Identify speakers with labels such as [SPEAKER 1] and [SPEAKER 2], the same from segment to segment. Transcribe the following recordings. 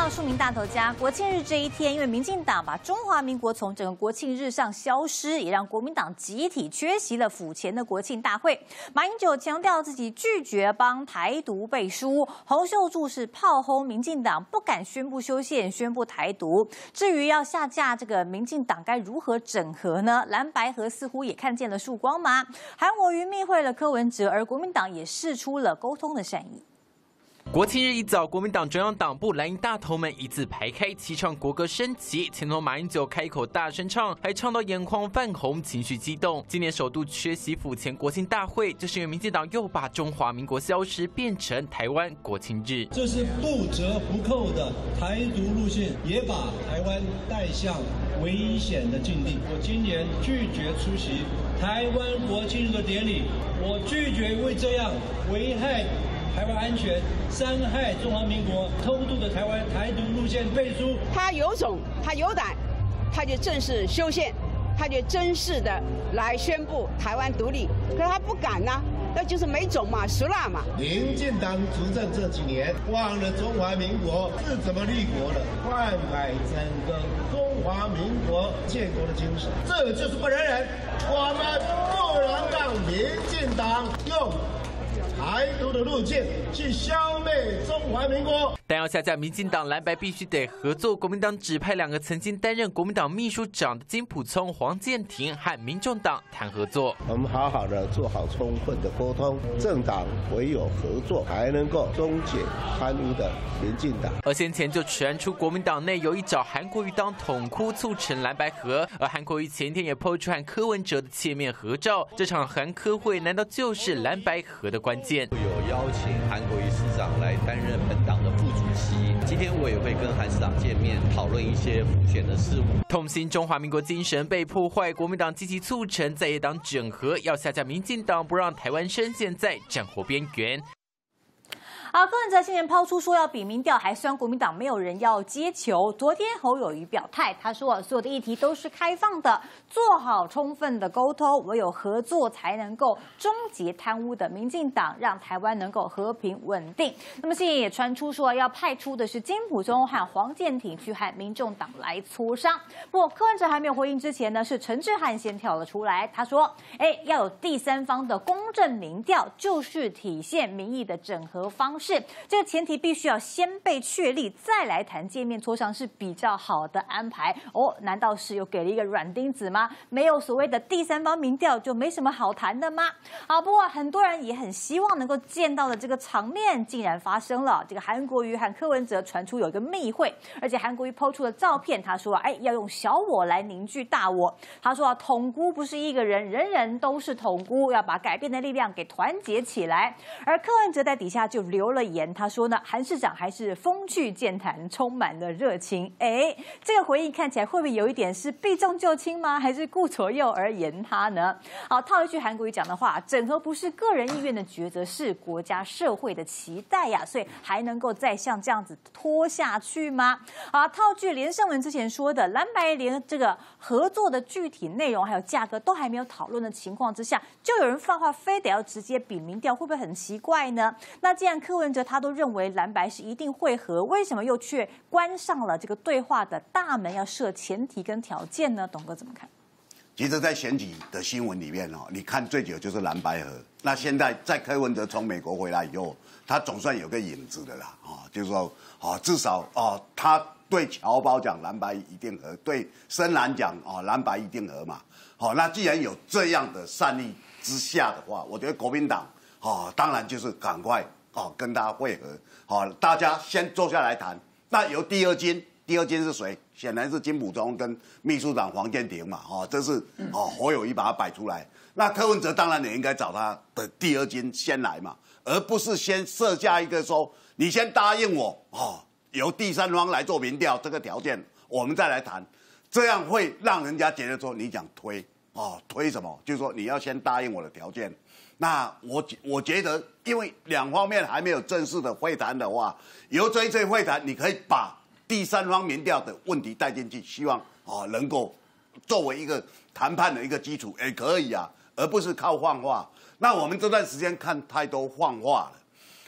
[SPEAKER 1] 庶民大头家，国庆日这一天，因为民进党把中华民国从整个国庆日上消失，也让国民党集体缺席了府前的国庆大会。马英九强调自己拒绝帮台独背书，洪秀柱是炮轰民进党不敢宣布修宪、宣布台独。至于要下架这个民进党该如何整合呢？蓝白合似乎也看见了曙光吗？韩国瑜密会了柯文哲，而国民党也释出了沟通的善意。
[SPEAKER 2] 国庆日一早，国民党中央党部蓝营大头们一字排开，齐唱国歌升旗。前头马英九开口大声唱，还唱到眼眶泛红，情绪激动。今年首度缺席府前国庆大会，就是因为民进党又把中华民国消失变成台湾国庆日。
[SPEAKER 3] 这是不折不扣的台独路线，也把台湾带向危险的境地。我今年拒绝出席台湾国庆日的典礼，我拒绝为这样危害 台湾安全、伤害中华民国、偷渡的台湾台独路线背书。
[SPEAKER 4] 他有种，他有胆，他就正式修宪，他就正式的来宣布台湾独立。可是他不敢呢，那就是没种嘛，熟辣嘛。
[SPEAKER 5] 民进党执政这几年，忘了中华民国是怎么立国的，篡改整个中华民国建国的精神，这就是不能忍。我们不能让民进党用 台独的路径去消灭中华民国，
[SPEAKER 2] 但要下架民进党，蓝白必须得合作。国民党指派2个曾经担任国民党秘书长的金溥聪、黄健庭和民众党谈合作。
[SPEAKER 5] 我们好好的做好充分的沟通，政党唯有合作才能够终结贪污的民进党。
[SPEAKER 2] 而先前就传出国民党内有意找韩国瑜当统哭，促成蓝白合。而韩国瑜前天也抛出和柯文哲的切面合照，这场韩柯会难道就是蓝白合的关键？
[SPEAKER 6] 有邀请韩国瑜市长来担任本党的副主席。今天我也会跟韩市长见面，讨论一些府选的事务。
[SPEAKER 2] 痛心中华民国精神被破坏，国民党积极促成在野党整合，要下架民进党，不让台湾深陷在战火边缘。
[SPEAKER 1] 好，柯文哲先前抛出说要比民调，还酸国民党没有人要接球。昨天侯友宜表态，他说所有的议题都是开放的，做好充分的沟通，唯有合作才能够终结贪污的民进党，让台湾能够和平稳定。那么现在也传出说要派出的是金溥聪和黄健庭去和民众党来磋商。不过柯文哲还没有回应之前呢，是陈志汉先跳了出来，他说：“要有第三方的公正民调，就是体现民意的整合方式。” 这个前提必须要先被确立，再来谈见面磋商是比较好的安排哦。难道是又给了一个软钉子吗？没有所谓的第三方民调就没什么好谈的吗？好，不过很多人也很希望能够见到的这个场面竟然发生了。这个韩国瑜和柯文哲传出有一个密会，而且韩国瑜抛出了照片，他说：“要用小我来凝聚大我。”他说：“统孤不是一个人，人人都是统孤，要把改变的力量给团结起来。”而柯文哲在底下就留了言。 他说呢，韩市长还是风趣健谈，充满了热情。这个回应看起来会不会有一点是避重就轻吗？还是顾左右而言他呢？好，套一句韩国瑜讲的话，整合不是个人意愿的抉择，是国家社会的期待呀。所以还能够再像这样子拖下去吗？好，套句连胜文之前说的，蓝白连这个合作的具体内容还有价格都还没有讨论的情况之下，就有人放话，非得要直接比民调，会不会很奇怪呢？那既然柯文哲他都认为蓝白是一定会合，为什么又却关上了这个对话的大门，要设前提跟条件呢？董哥怎么看？
[SPEAKER 7] 其实，在选举的新闻里面你看最久就是蓝白合。那现在在柯文哲从美国回来以后，他总算有个影子的啦就是说至少他对侨胞讲蓝白一定合，对深蓝讲蓝白一定合嘛。那既然有这样的善意之下的话，我觉得国民党当然就是赶快。 跟他会合，大家先坐下来谈。那由第二军是谁？显然是金溥聪跟秘书长黄健庭嘛，这是侯友宜把他摆出来。那柯文哲当然也应该找他的第二军先来嘛，而不是先设下一个说你先答应我由第三方来做民调这个条件，我们再来谈，这样会让人家觉得说你讲推推什么？就是说你要先答应我的条件。 那我觉得，因为两方面还没有正式的会谈的话，由这一次会谈，你可以把第三方民调的问题带进去，希望能够作为一个谈判的一个基础，也可以啊，而不是靠放话。那我们这段时间看太多放话了，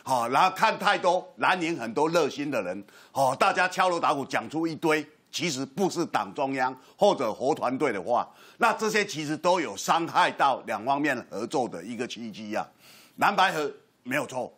[SPEAKER 7] 然后看太多蓝营很多热心的人，大家敲锣打鼓讲出一堆，其实不是党中央或者活团队的话，那这些其实都有伤害到两方面合作的一个契机啊。蓝白合没有错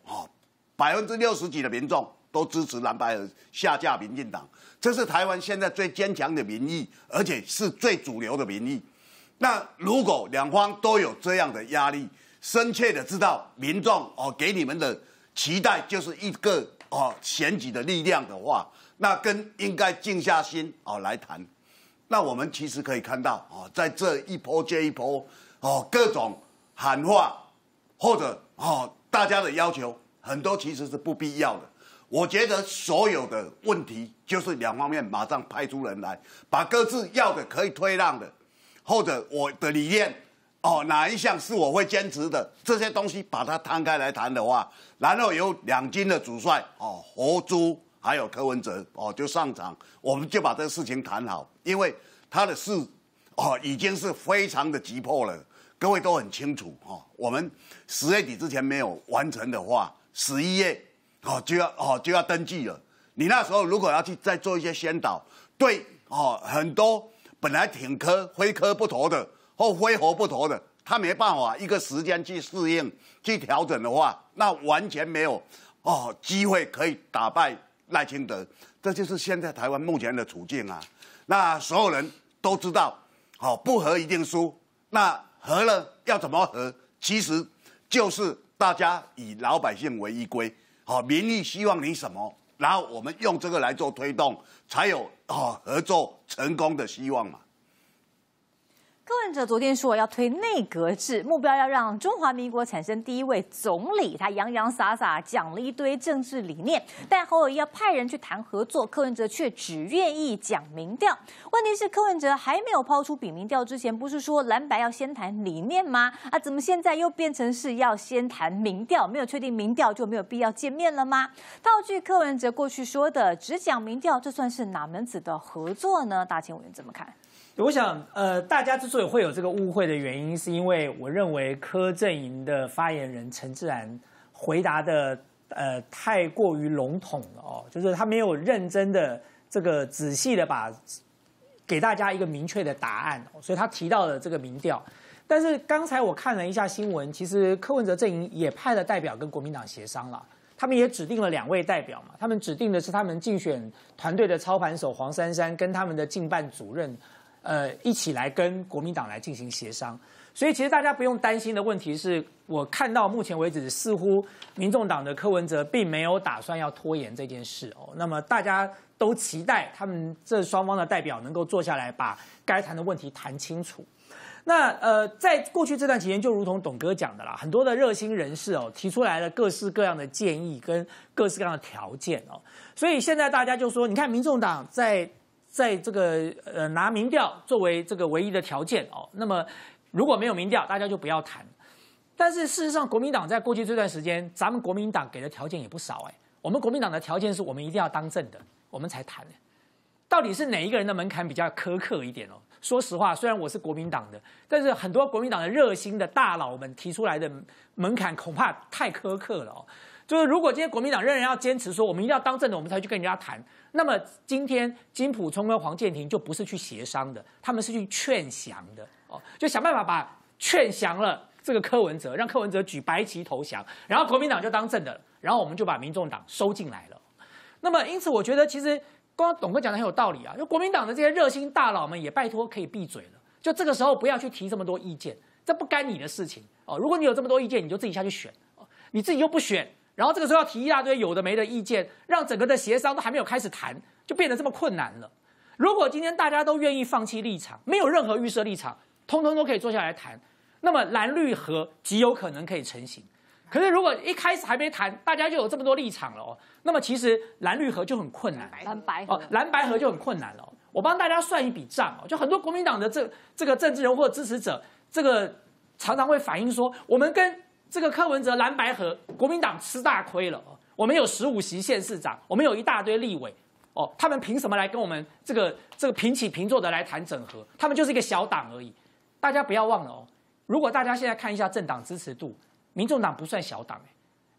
[SPEAKER 7] ，60%几的民众都支持蓝白合下架民进党，这是台湾现在最坚强的民意，而且是最主流的民意。那如果两方都有这样的压力，深切的知道民众给你们的期待就是一个选举的力量的话，那更应该静下心来谈。那我们其实可以看到在这一波接一波各种喊话或者大家的要求很多其实是不必要的。我觉得所有的问题就是两方面马上派出人来，把各自要的可以退让的，或者我的理念哪一项是我会坚持的，这些东西把它摊开来谈的话，然后由两军的主帅侯朱还有柯文哲就上场，我们就把这个事情谈好，因为他的事已经是非常的急迫了，各位都很清楚我们10月底之前没有完成的话，11月就要登记了。你那时候如果要去再做一些宣导，对很多本来挺柯非柯不投的或非侯不投的，他没办法一个时间去适应去调整的话，那完全没有机会可以打败赖清德。这就是现在台湾目前的处境啊。那所有人都知道不和一定输，那和了要怎么和，其实就是大家以老百姓为依归，民意希望你什么，然后我们用这个来做推动，才有合作成功的希望嘛。
[SPEAKER 1] 柯文哲昨天说要推内阁制，目标要让中华民国产生第一位总理。他洋洋洒洒讲了一堆政治理念，但侯友宜要派人去谈合作，柯文哲却只愿意讲民调。问题是柯文哲还没有抛出比民调之前，不是说蓝白要先谈理念吗？怎么现在又变成是要先谈民调？没有确定民调就没有必要见面了吗？套句柯文哲过去说的，只讲民调，这算是哪门子的合作呢？大千委员怎么看？
[SPEAKER 8] 我想，大家之所以会有这个误会的原因，是因为我认为柯阵营的发言人陈智菡回答的太过于笼统了就是他没有认真的这个仔细的给大家一个明确的答案所以他提到了这个民调。但是刚才我看了一下新闻，其实柯文哲阵营也派了代表跟国民党协商了。他们也指定了2位代表嘛，他们指定的是他们竞选团队的操盘手黄珊珊跟他们的竞办主任。一起来跟国民党来进行协商，所以其实大家不用担心的问题是，我看到目前为止似乎民众党的柯文哲并没有打算要拖延这件事那么大家都期待他们这双方的代表能够坐下来把该谈的问题谈清楚。那在过去这段期间，就如同董哥讲的啦，很多的热心人士提出来了各式各样的建议跟各式各样的条件所以现在大家就说，你看民众党在这个拿民调作为这个唯一的条件那么如果没有民调，大家就不要谈。但是事实上，国民党在过去这段时间，咱们国民党给的条件也不少我们国民党的条件是我们一定要当政的，我们才谈到底是哪一个人的门槛比较苛刻一点说实话，虽然我是国民党的，但是很多国民党的热心的大佬们提出来的门槛恐怕太苛刻了就是如果今天国民党仍然要坚持说我们一定要当政的，我们才去跟人家谈，那么今天金溥聪跟黄健庭就不是去协商的，他们是去劝降的就想办法把劝降了这个柯文哲，让柯文哲举白旗投降，然后国民党就当政的了，然后我们就把民众党收进来了。那么因此我觉得其实刚刚董哥讲的很有道理就国民党的这些热心大佬们也拜托可以闭嘴了，就这个时候不要去提这么多意见，这不干你的事情如果你有这么多意见，你就自己下去选你自己又不选，然后这个时候要提一大堆有的没的意见，让整个的协商都还没有开始谈，就变得这么困难了。如果今天大家都愿意放弃立场，没有任何预设立场，通通都可以坐下来谈，那么蓝绿合极有可能可以成型。可是如果一开始还没谈，大家就有这么多立场了那么其实蓝绿合就很困难，蓝白合就很困难了我帮大家算一笔账就很多国民党的这个政治人物或支持者，这个常常会反映说，我们跟这个柯文哲蓝白合，国民党吃大亏了我们有15席县市长，我们有一大堆立委他们凭什么来跟我们这个平起平坐的来谈整合？他们就是一个小党而已。大家不要忘了如果大家现在看一下政党支持度，民众党不算小党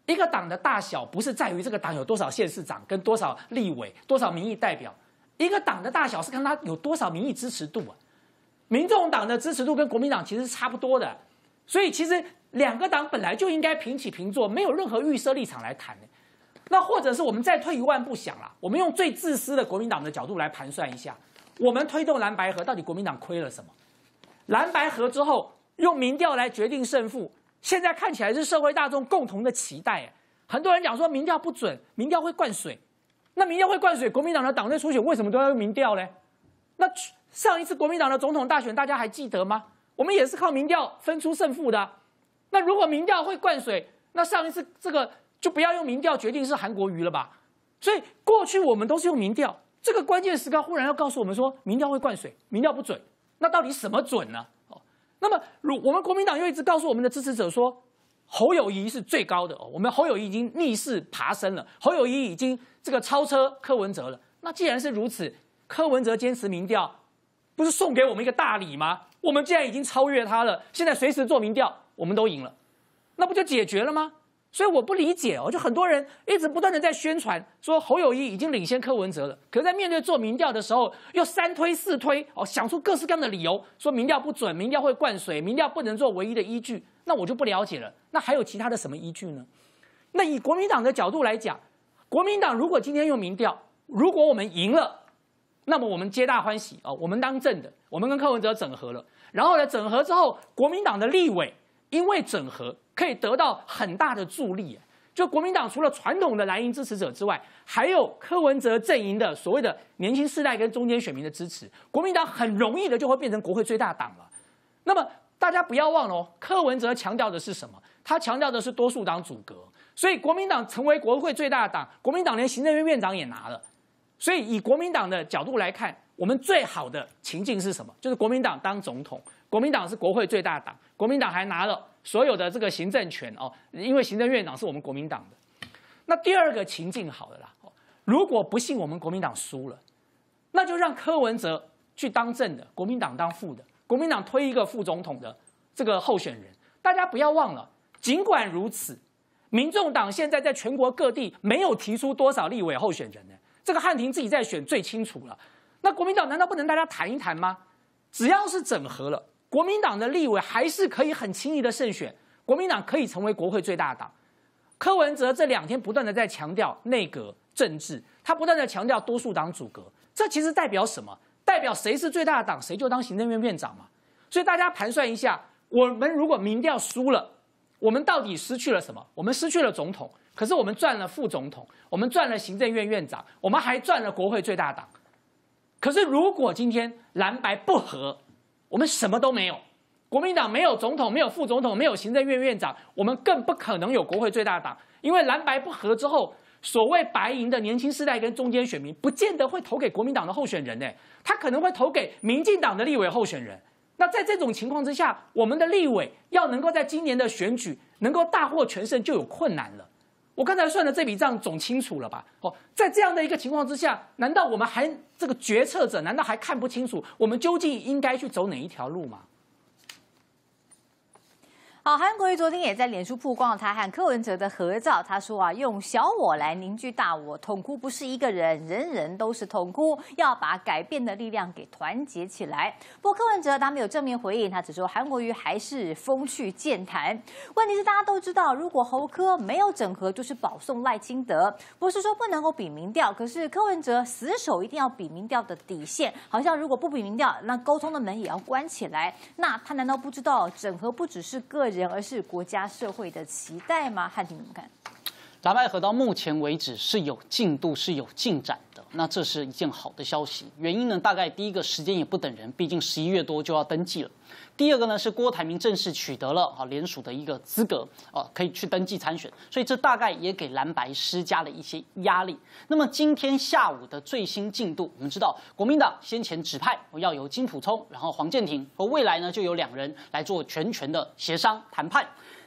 [SPEAKER 8] 一个党的大小不是在于这个党有多少县市长跟多少立委、多少民意代表，一个党的大小是看它有多少民意支持度啊。民众党的支持度跟国民党其实是差不多的，所以其实两个党本来就应该平起平坐，没有任何预设立场来谈的。那或者是我们再退一万步想啦，我们用最自私的国民党的角度来盘算一下，我们推动蓝白合，到底国民党亏了什么？蓝白合之后用民调来决定胜负，现在看起来是社会大众共同的期待。很多人讲说民调不准，民调会灌水。那民调会灌水，国民党的党内初选为什么都要用民调呢？那上一次国民党的总统大选，大家还记得吗？我们也是靠民调分出胜负的啊。那如果民调会灌水，那上一次这个就不要用民调决定是韩国瑜了吧？所以过去我们都是用民调，这个关键时刻忽然要告诉我们说民调会灌水，民调不准，那到底什么准呢？那么我们国民党又一直告诉我们的支持者说，侯友宜是最高的，我们侯友宜已经逆势爬升了，侯友宜已经这个超车柯文哲了。那既然是如此，柯文哲坚持民调，不是送给我们一个大礼吗？我们既然已经超越他了，现在随时做民调，我们都赢了，那不就解决了吗？所以我不理解就很多人一直不断的在宣传说侯友宜已经领先柯文哲了，可是在面对做民调的时候，又3推4推想出各式各样的理由，说民调不准，民调会灌水，民调不能做唯一的依据。那我就不了解了，那还有其他的什么依据呢？那以国民党的角度来讲，国民党如果今天用民调，如果我们赢了，那么我们皆大欢喜我们当正的，我们跟柯文哲整合了，然后呢，整合之后，国民党的立委因为整合可以得到很大的助力。就国民党除了传统的蓝营支持者之外，还有柯文哲阵营的所谓的年轻世代跟中间选民的支持，国民党很容易的就会变成国会最大党了。那么大家不要忘了柯文哲强调的是什么？他强调的是多数党阻隔，所以国民党成为国会最大党，国民党连行政院院长也拿了。所以以国民党的角度来看，我们最好的情境是什么？就是国民党当总统，国民党是国会最大党，国民党还拿了所有的这个行政权因为行政院长是我们国民党的。那第二个情境好了啦，如果不幸我们国民党输了，那就让柯文哲去当正的，国民党当副的，国民党推一个副总统的这个候选人。大家不要忘了，尽管如此，民众党现在在全国各地没有提出多少立委候选人呢？这个汉庭自己在选最清楚了。那国民党难道不能大家谈一谈吗？只要是整合了，国民党的立委还是可以很轻易的胜选，国民党可以成为国会最大党。柯文哲这2天不断的在强调内阁政治，他不断的强调多数党阻隔，这其实代表什么？代表谁是最大的党，谁就当行政院院长嘛。所以大家盘算一下，我们如果民调输了，我们到底失去了什么？我们失去了总统，可是我们赚了副总统，我们赚了行政院院长，我们还赚了国会最大党。可是如果今天蓝白不合，我们什么都没有，国民党没有总统，没有副总统，没有行政院院长，我们更不可能有国会最大党。因为蓝白不合之后，所谓白营的年轻世代跟中间选民不见得会投给国民党的候选人他可能会投给民进党的立委候选人。那在这种情况之下，我们的立委要能够在今年的选举能够大获全胜就有困难了。我刚才算的这笔账总清楚了吧？在这样的一个情况之下，难道我们还这个决策者难道还看不清楚我们究竟应该去走哪一条路吗？
[SPEAKER 1] 好，韩国瑜昨天也在脸书曝光了他和柯文哲的合照。他说用小我来凝聚大我，痛哭不是一个人，人人都是痛哭，要把改变的力量给团结起来。不过柯文哲他没有正面回应，他只说韩国瑜还是风趣健谈。问题是大家都知道，如果侯柯没有整合，就是保送赖清德，不是说不能够比民调，可是柯文哲死守一定要比民调的底线，好像如果不比民调，那沟通的门也要关起来。那他难道不知道整合不只是个人，而是国家社会的期待吗？汉庭怎么看？
[SPEAKER 9] 蓝白合到目前为止是有进度、是有进展的，那这是一件好的消息。原因呢，大概第一个时间也不等人，毕竟11月多就要登记了。第二个呢，是郭台铭正式取得了联署的一个资格，可以去登记参选，所以这大概也给蓝白施加了一些压力。那么今天下午的最新进度，我们知道国民党先前指派要由金溥聪，然后黄健庭，和未来呢就有2人来做全权的协商谈判。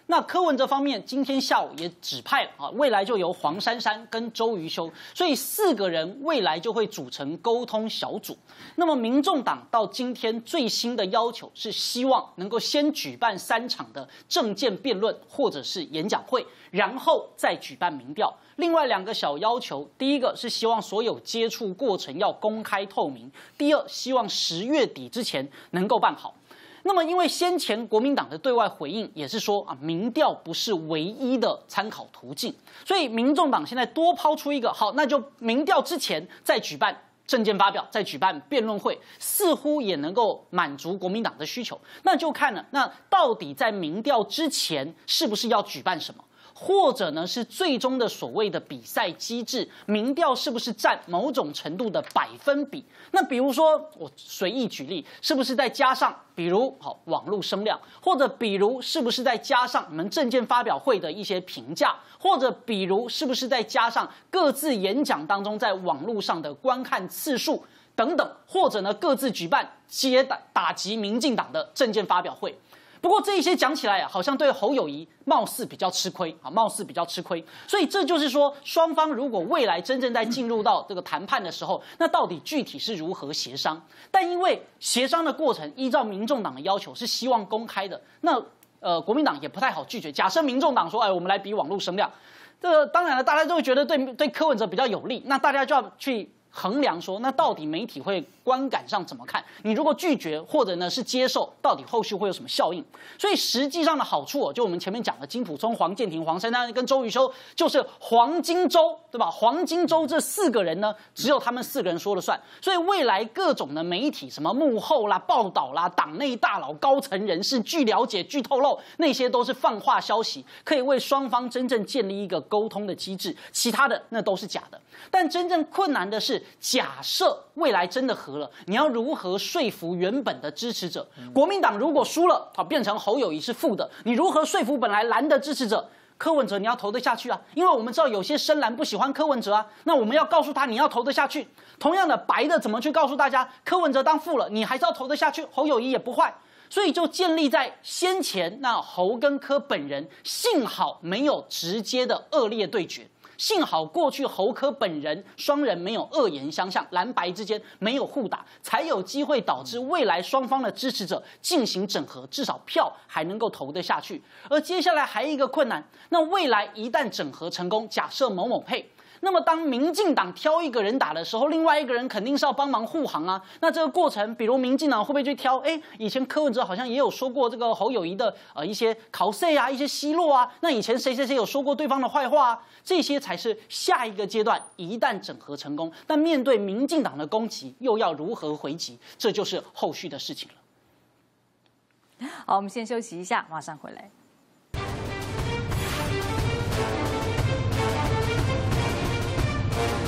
[SPEAKER 9] 那柯文哲方面今天下午也指派了啊，未来就由黄珊珊跟周瑜修，所以4个人未来就会组成沟通小组。那么民众党到今天最新的要求是希望能够先举办3场的政见辩论或者是演讲会，然后再举办民调。另外2个小要求，第一个是希望所有接触过程要公开透明，第二希望10月底之前能够办好。那么，因为先前国民党的对外回应也是说啊，民调不是唯一的参考途径，所以民众党现在多抛出一个好，那就民调之前再举办政见发表，再举办辩论会，似乎也能够满足国民党的需求。那就看了，那到底在民调之前是不是要举办什么？或者呢是最终的所谓的比赛机制，民调是不是占某种程度的百分比？那比如说我随意举例，是不是再加上比如网络声量，或者比如是不是再加上你们政见发表会的一些评价，或者比如是不是再加上各自演讲当中在网络上的观看次数等等，或者呢各自举办打击民进党的政见发表会。不过这一些讲起来啊，好像对侯友宜貌似比较吃亏啊，貌似比较吃亏。所以这就是说，双方如果未来真正在进入到这个谈判的时候，那到底具体是如何协商？但因为协商的过程依照民众党的要求是希望公开的，那国民党也不太好拒绝。假设民众党说，哎，我们来比网络声量，这个当然了，大家都会觉得对柯文哲比较有利，那大家就要去衡量说，那到底媒体会观感上怎么看？你如果拒绝或者呢是接受，到底后续会有什么效应？所以实际上的好处就我们前面讲的金溥聪、黄健庭、黄珊珊跟周瑜修，就是黄金周，对吧？黄金周这4个人呢，只有他们4个人说了算。所以未来各种的媒体，什么幕后啦、报道啦、党内大佬、高层人士，据了解、据透露，那些都是放话消息，可以为双方真正建立一个沟通的机制。其他的那都是假的。但真正困难的是，假设未来真的和了，你要如何说服原本的支持者？国民党如果输了，变成侯友宜是负的，你如何说服本来蓝的支持者？柯文哲你要投得下去啊，因为我们知道有些深蓝不喜欢柯文哲啊，那我们要告诉他你要投得下去。同样的，白的怎么去告诉大家柯文哲当负了，你还是要投得下去，侯友宜也不坏。所以就建立在先前那侯跟柯本人幸好没有直接的恶劣对决。幸好过去侯柯本人双人没有恶言相向，蓝白之间没有互打，才有机会导致未来双方的支持者进行整合，至少票还能够投得下去。而接下来还有一个困难，那未来一旦整合成功，假设某某配，那么当民进党挑一个人打的时候，另外一个人肯定是要帮忙护航啊。那这个过程，比如民进党会不会去挑？以前柯文哲好像也有说过这个侯友宜的一些考试啊，一些奚落啊。那以前谁谁谁有说过对方的坏话啊？这些才是下一个阶段，一旦整合成功，但面对民进党的攻击，又要如何回击？这就是后续的事情了。
[SPEAKER 1] 好，我们先休息一下，马上回来。